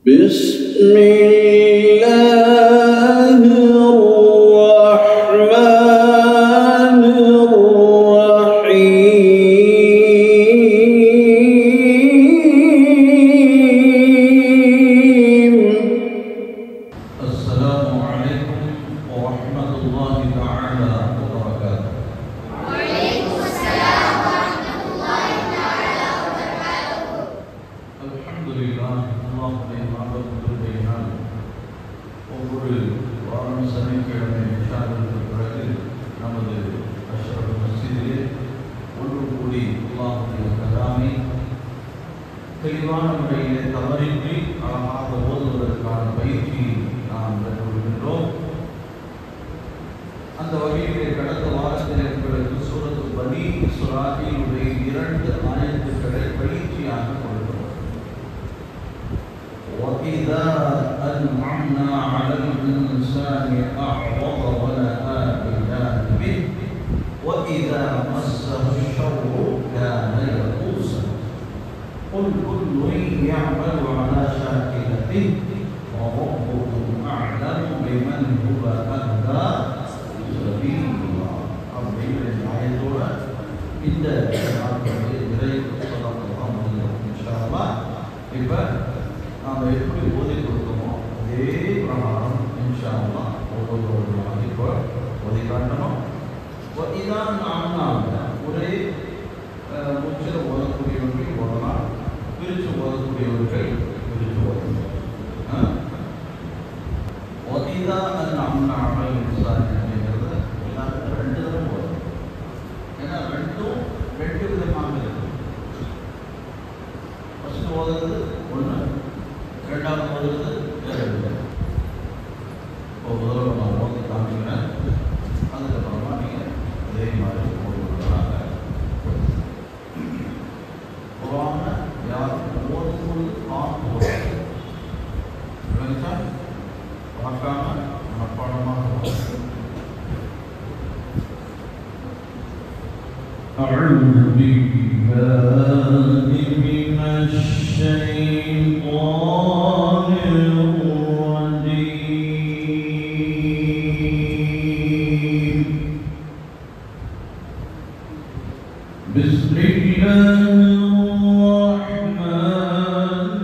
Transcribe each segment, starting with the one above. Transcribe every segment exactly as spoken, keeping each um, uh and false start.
بسم الله الرحمن الرحيم. السلام عليكم ورحمة الله تعالى وبركاته. وعليكم السلام ورحمة الله تعالى وبركاته. الحمد لله. அல்லாஹ்வுடைய நாமத்தினால் ஒவ்வொரு வாரம் சனிக்கிழமை இஷாவுக்கு பிறகு நமது அஷ்ரஃப் மஸ்ஜிதிலே ஒன்று கூடி அல்லாஹ்வுடைய கலாமை தெளிவான முறையிலே தவறின்றி அழகாக ஓதுவதற்கான பயிற்சியை நாம் பெற்றுக்கொள்கின்றோம். அந்த வகையிலே கடந்த வாரத்தில் எங்களுக்கு சூரத்து பனி இஸ்ராயீலுடைய இரண்டு ஆயத்துக்களை பயிற்சியாக கொடுக்கிறோம். وَإِذَا أَنْعَمْنَا عَلَى الْإِنسَانِ أَعْرَضَ وَنَأَىٰ بِجَانِبِهِ وَإِذَا مَسَّهُ الشَّرُّ كَانَ يَئُوسًا قُلْ كُلٌّ يَعْمَلُ عَلَىٰ شَاكِلَتِهِ وَرَبُّكُمْ أَعْلَمُ بِمَنْ هُوَ أَهْدَىٰ سَبِيلًا. அப்படிங்கிற ஆயத்தோட இந்த நாட்களுடைய நிறைவு சொல்லலாம். இன்ஷா அல்லாஹ் இப்போ நாம் எப்படி ஓதி கொடுத்தோமோ அதே பிரகாரம் இன்ஷா அல்லாஹ் ஒவ்வொருவர்களாக இப்போ ஓதி காட்டணும். இதான் நாம் ஒரே முச்சில் ஓதக்கூடியவர்கள் ஓதலாம், பிரித்து ஓதக்கூடியவர்கள் பிரித்து ஓதணும். ஒதிதான் நாம் நாமல் அப்படிங்கிறது எல்லாருக்கும் ரெண்டு தடவை ஓதணும். ஏன்னா ரெண்டும் ரெண்டு விதமாக இருக்கு. ஃபஸ்ட்டு ஓதுறது ஒன்று, ரெண்டாவது ஓதுறது ரெண்டு. இப்போ முதல்ல நான் ஓதி காமிக்கிறேன், அதுக்கப்புறமா நீங்கள் அதே மாதிரி ஓடுவதாக. குர்ஆன யாரும் ஓதும்போது பார்த்து ஓடுறது விளங்குச்சா? பார்க்காம மனப்பாடமாக ஓடுறது. أعوذ بالله من الشيطان الرجيم. بسم الله الرحمن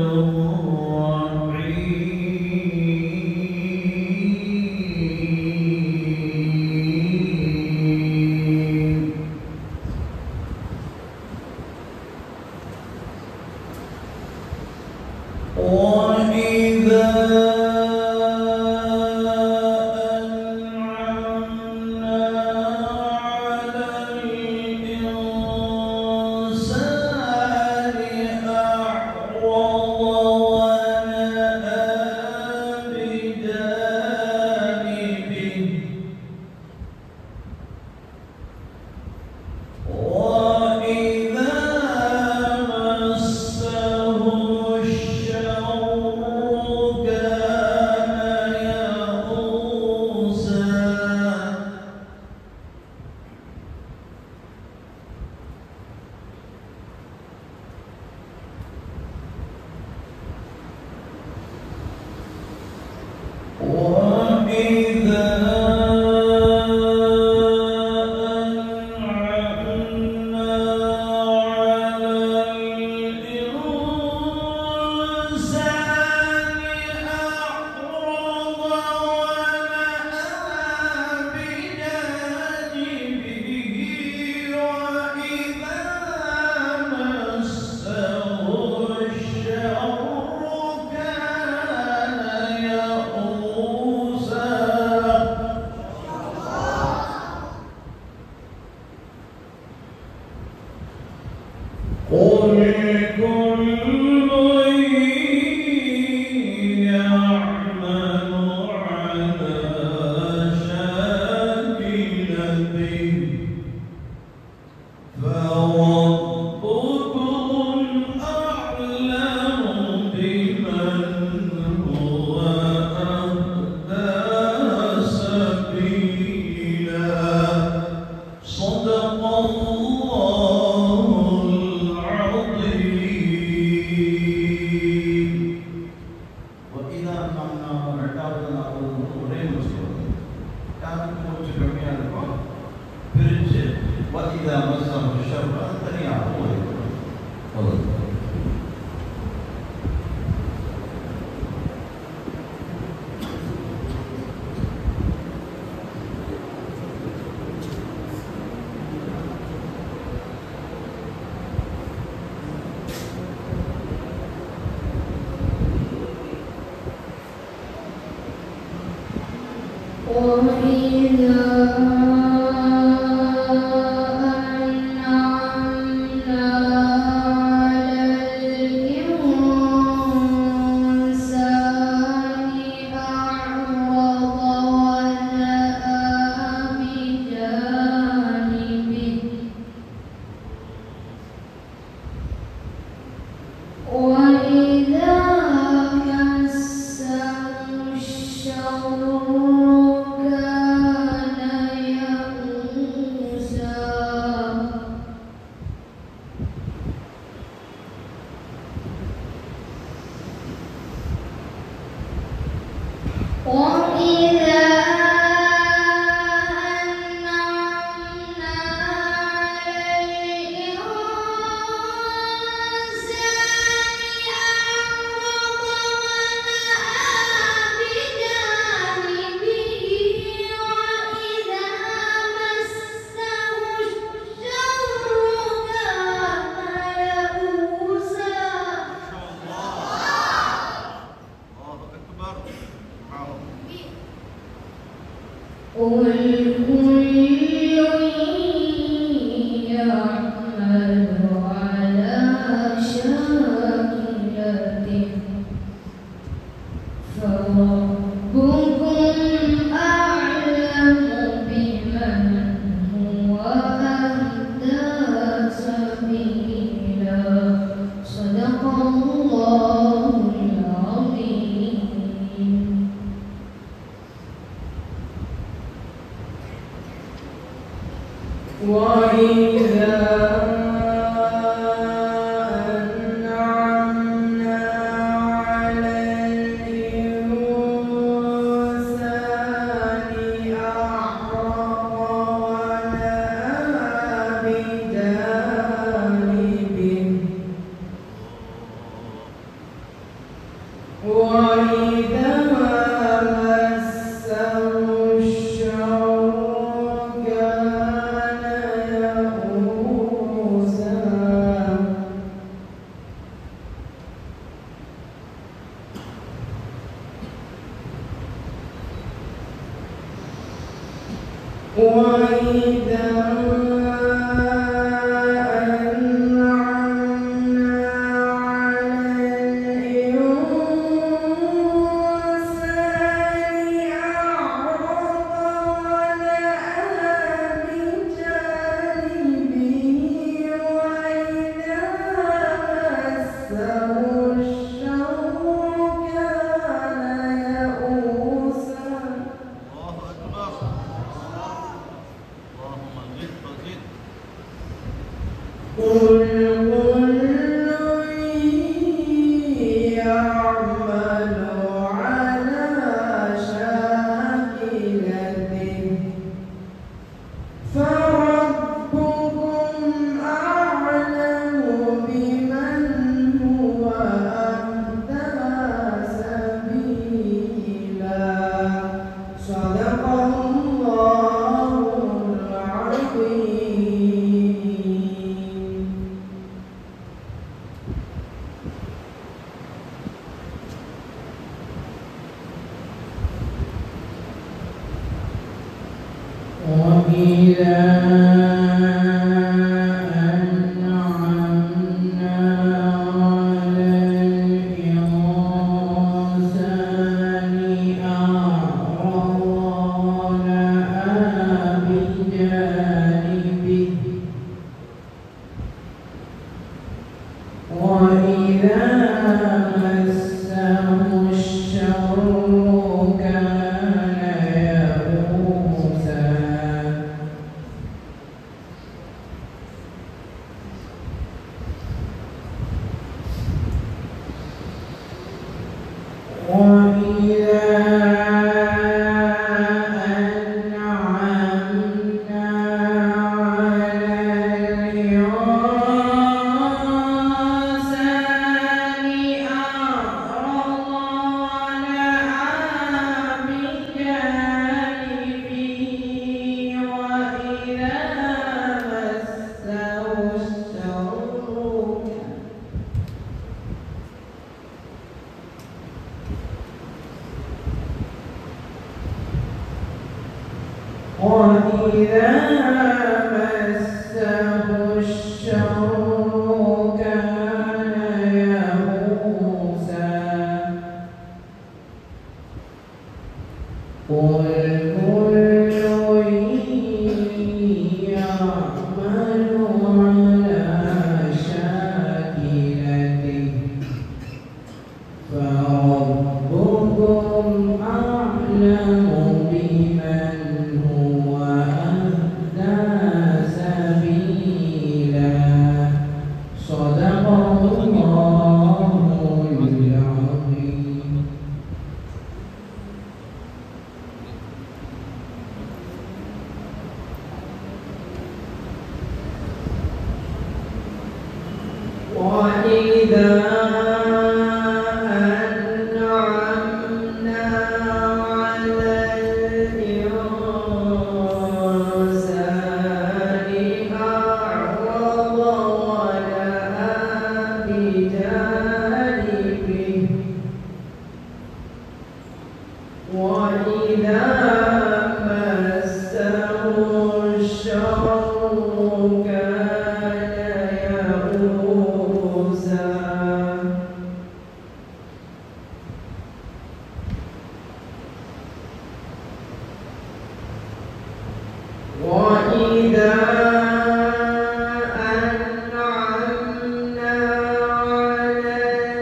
الرحيم. وَإِذَا أَنْعَمْنَا عَلَى الْإِنسَانِ أَعْرَضَ وَنَأَىٰ بِجَانِبِهِ وَإِذَا مَسَّهُ الشَّرُّ وإذا مسه الشر كان يئوسا قل كل يعمل على شاكلته فربكم أعلم بمن هو أهدى سبيلا صدق الله العظيم. وإذا أنعمنا على الإنسان أعرض ونأى بجانبه وإذا مسه الشر كان يئوسا وإذا أنعمنا على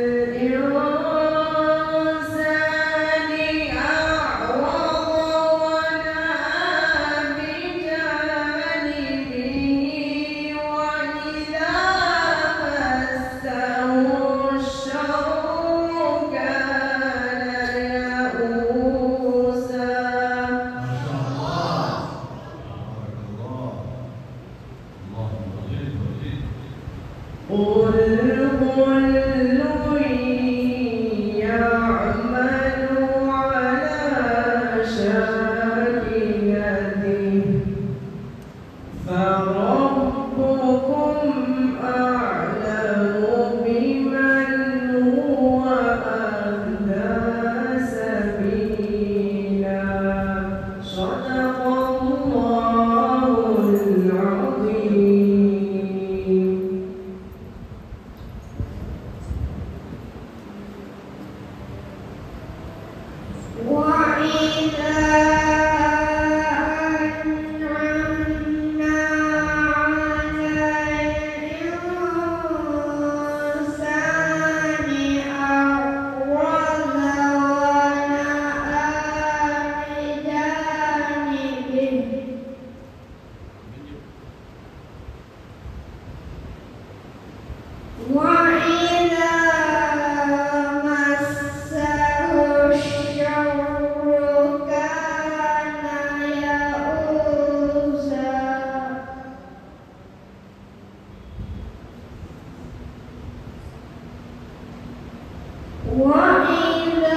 الإنسان أعرض ونأى بجانبه وإذا مسه الشر كان يئوسا. قل كل يعمل على شاكلته فربكم أعلم بمن هو أهدى سبيلا صدق الله العظيم. وإذا أنعمنا على الإنسان أعرض ونأى بجانبه وإذا مسه الشر كان يئوسا وإذا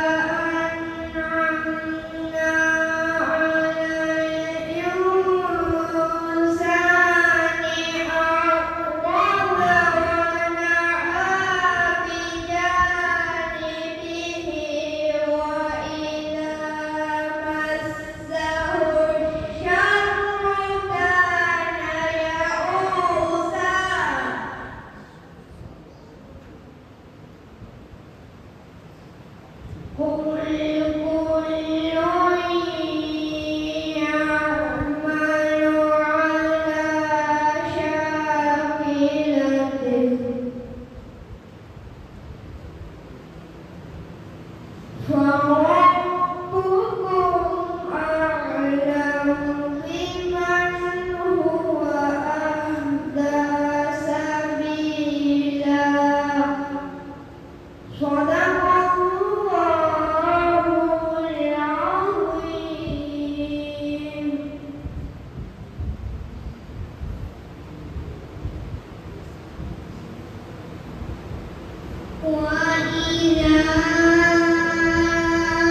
أنعمنا على الإنسان أعرض ونأى بجانبه وإذا مسه الشر كان يئوسا. قل كل يعمل على شاكلته فربكم أعلم بمن هو أهدى سبيلا صدق الله العظيم. وإذا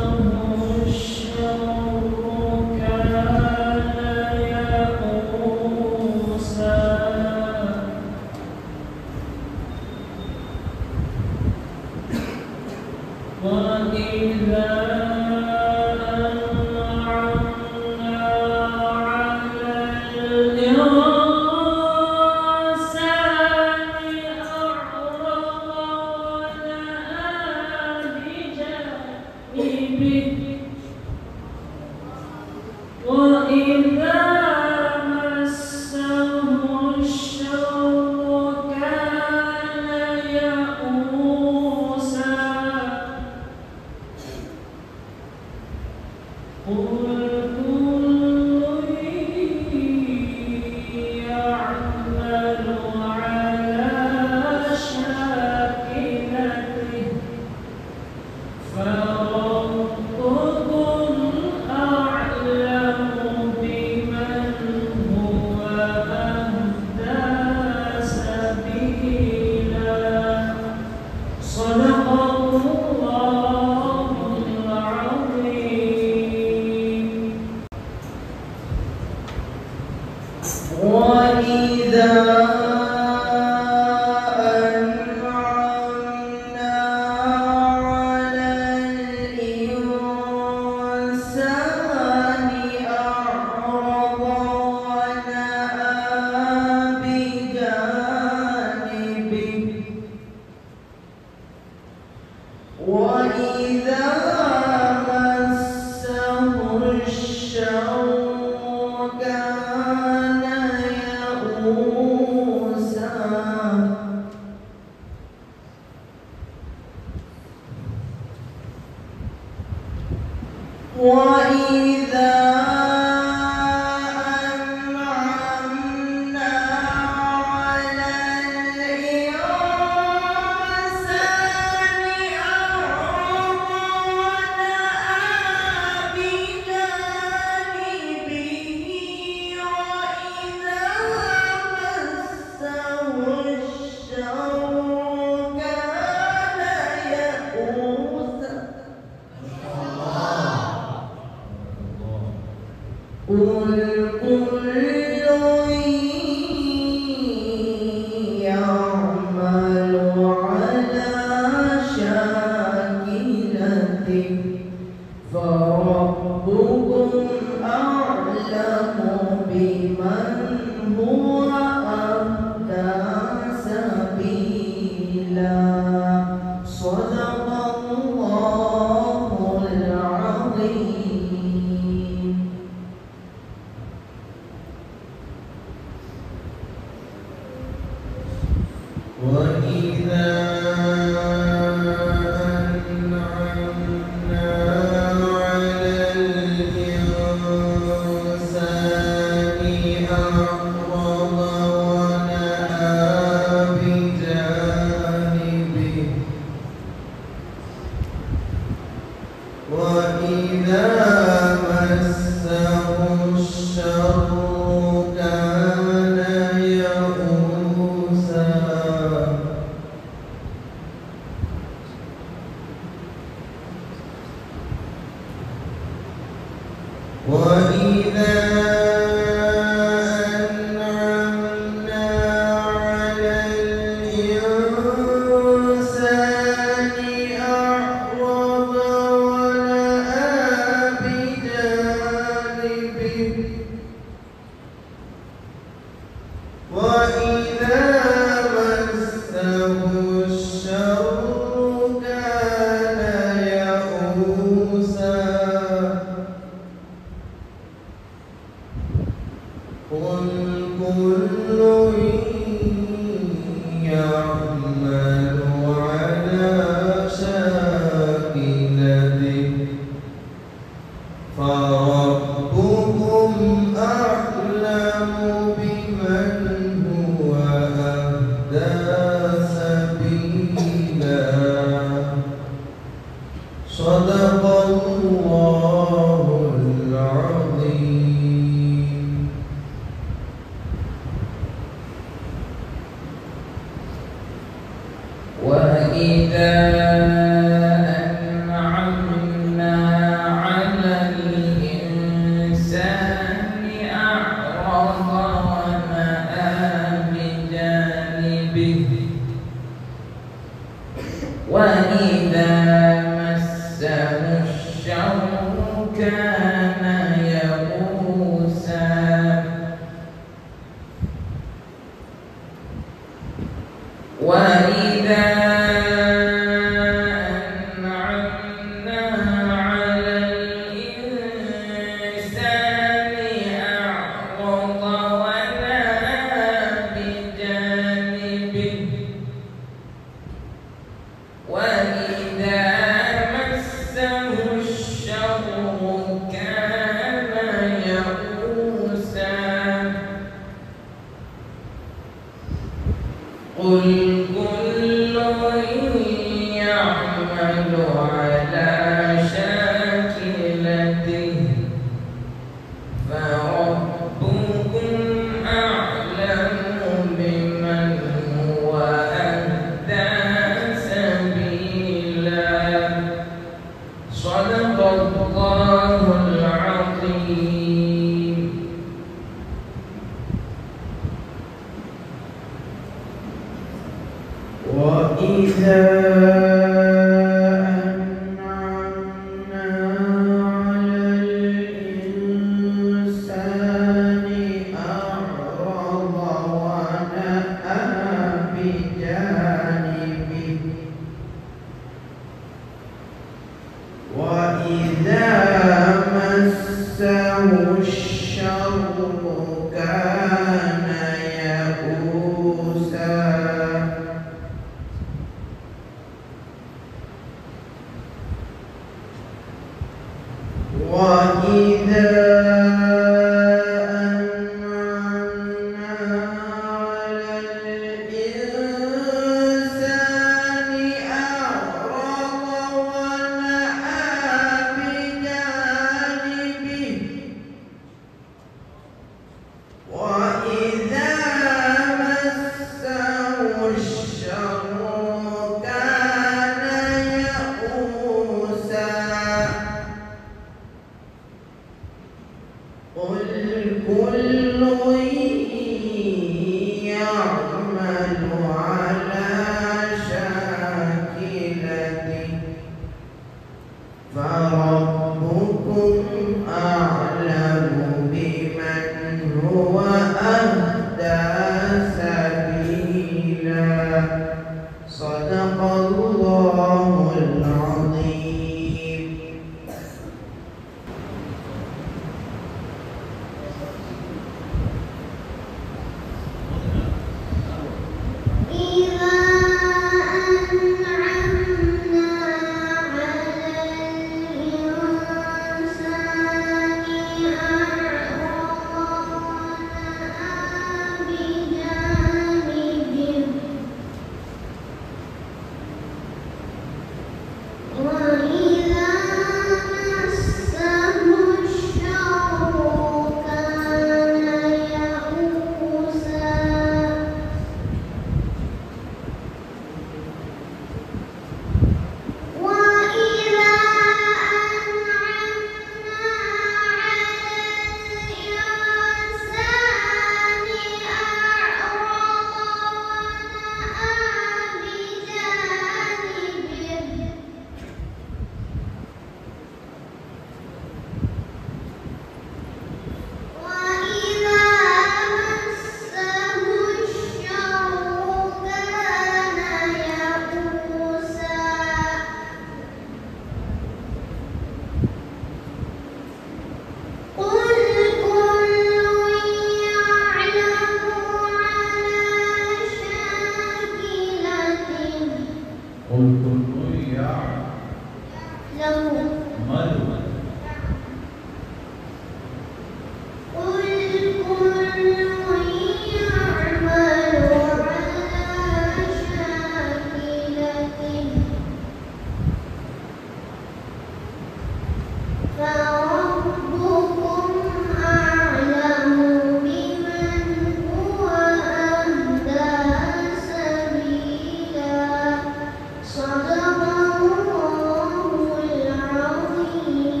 صدق الله العظيم.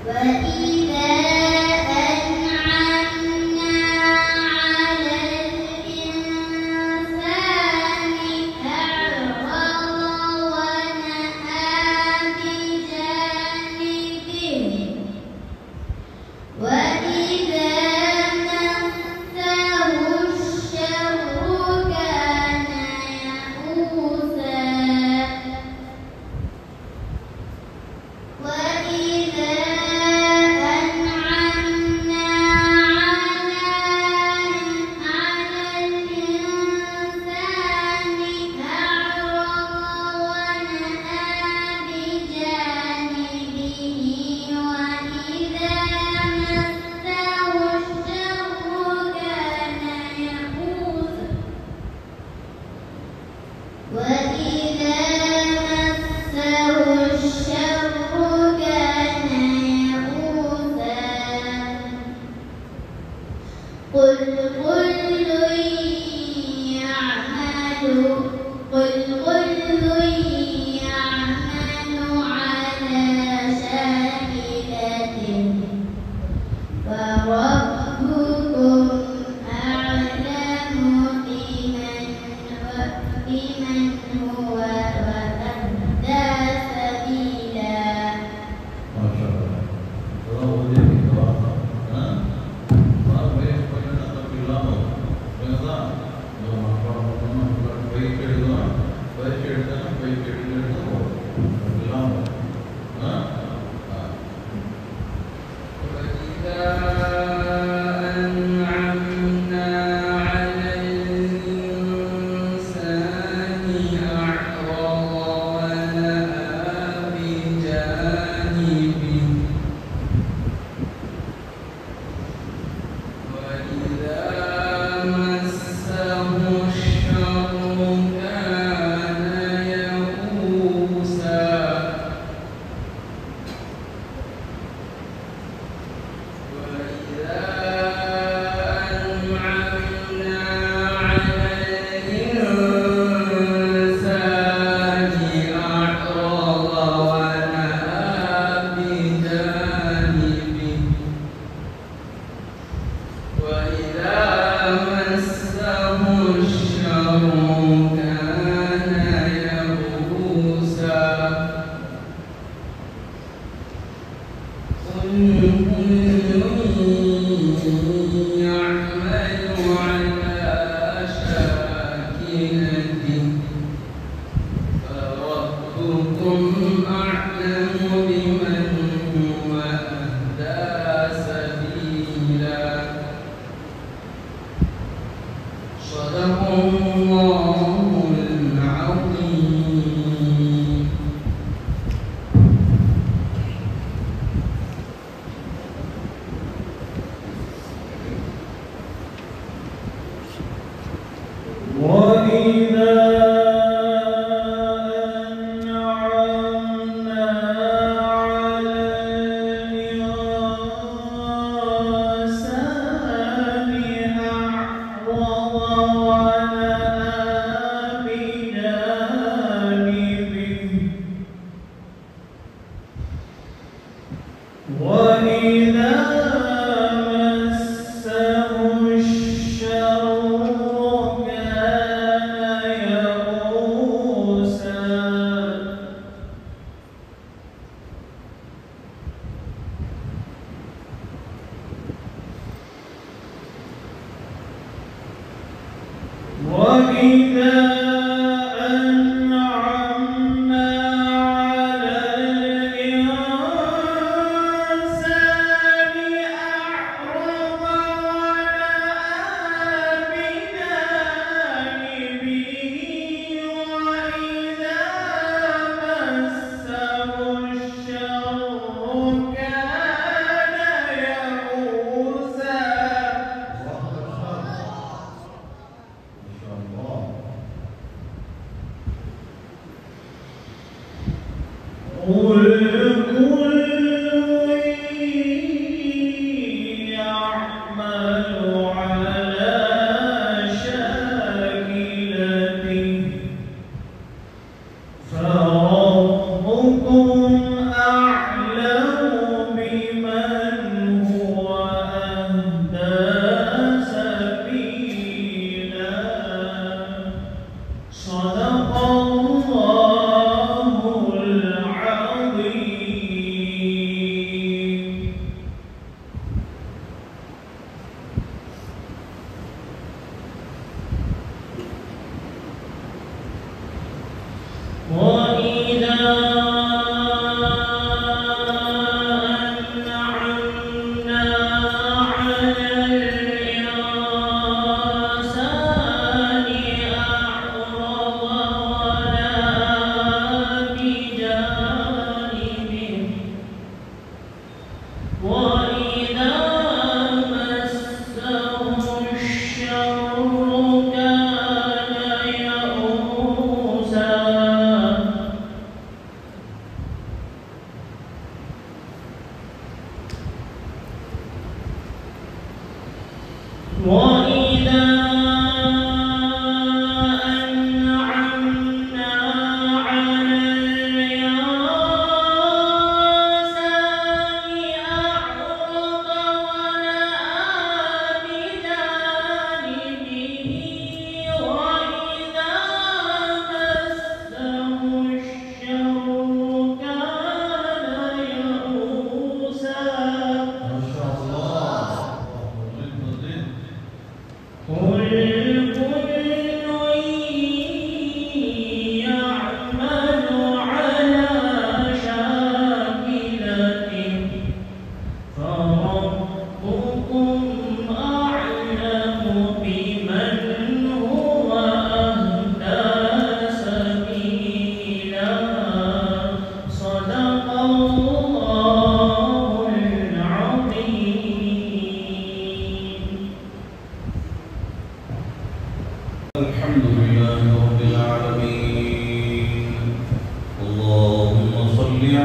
وإذا أنعمنا على الإنسان أعرض ونأى بجانبه وإذا مسه الشر كان يئوسا وإذا أنعمنا على الإنسان أعرض ونأى بجانبه وإذا مسه الشر كان يئوسا وإذا مسه الشر كان يئوسا قل كل يعمل قل كل يعمل على شاكلته فربكم أعلم بمن بمن هو أهدى سبيلا. ما شاء الله. Kalau boleh kita, ha? Kalau boleh kita nak terbilang, janganlah. Kalau apa orang bukan baik kerja, baik kerja, baik kerja itu terbilang, ha? وإذا أنعمنا على الإنسان أعرض ونأى بجانبه وإذا مسه الشر كان يئوسا وإذا أنعمنا على الإنسان أعرض ونأى بجانبه وإذا مسه الشر كان يئوسا قل كل يعمل على شاكلته فربكم أعلم بمن هو أهدى سبيلا. صدق الله العظيم. وإذا أنعمنا على الإنسان أعرض ونأى بجانبه وإذا مسه الشر كان يئوسا وإذا أنعمنا على الإنسان أعرض ونأى بجانبه وإذا مسه الشر كان يئوسا. قل كل يعمل على شاكلته فربكم أعلم بمن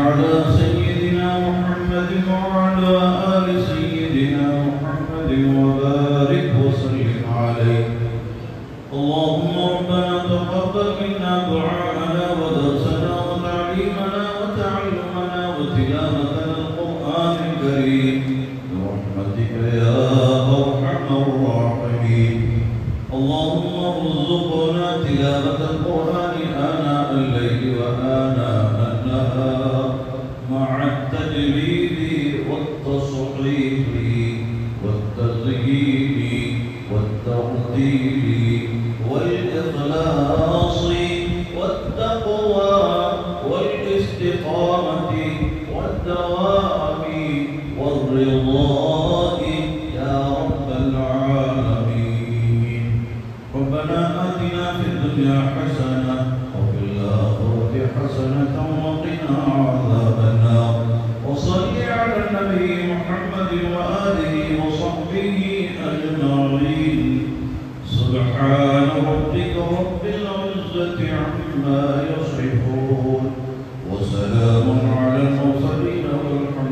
على سيدنا محمد وعلى آل سيدنا محمد وبارك وسلم عليه. اللهم ربنا تقبل منا دعاءنا ودرسنا وتعليمنا وتعلمنا وتلاوتنا القرآن الكريم برحمتك يا أرحم الراحمين. اللهم ارزقنا تلاوة القرآن آناء الليل وآناء النهار مع التجويد والتصحيح والتزيين والترتيل والإخلاص والتقوى والاستقامة والدوام والرضا يا رب العالمين. ربنا آتنا في الدنيا حسنة وفي الآخرة حسنة وقنا عذاب النار. وصل على النبي محمد وآله وصحبه أجمعين. سبحان ربك رب العزة عما يصفون وسلام على المرسلين والحمد